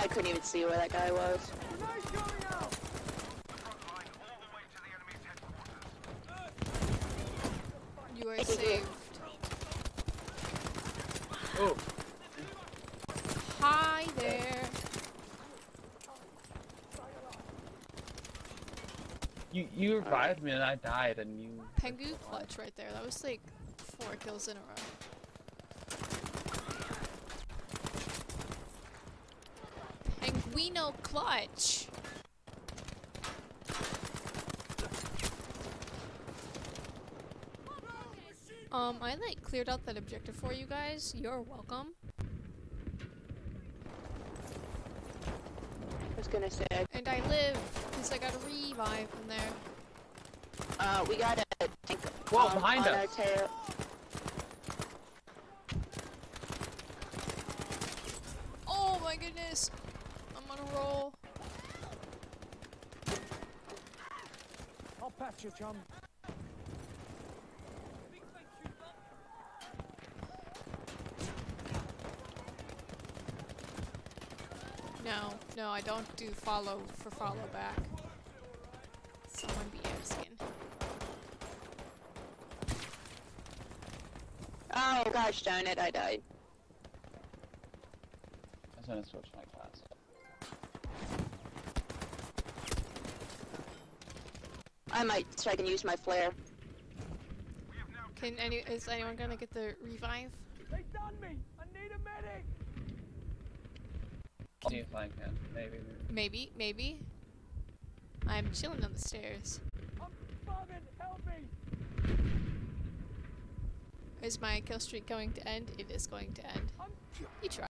I couldn't even see where that guy was. You are saved. Oh. Hi there. You revived me and I died and you... Pengu clutch right there. That was like 4 kills in a row. Penguino clutch. I like cleared out that objective for you guys. You're welcome. I was gonna say. And I live, because I got a revive in there. We got a tank behind on us. our tail. Oh my goodness! I'm on a roll. I'll patch you, chum. No, I don't do follow for follow back. Someone be asking. Oh gosh darn it, I died. I was gonna switch my class. I might so I can use my flare. Is anyone gonna get the revive? They done me! I need a medic! I'll see if I can. Maybe. I'm chilling on the stairs. I'm bugging! Help me! Is my kill streak going to end? It is going to end. I'm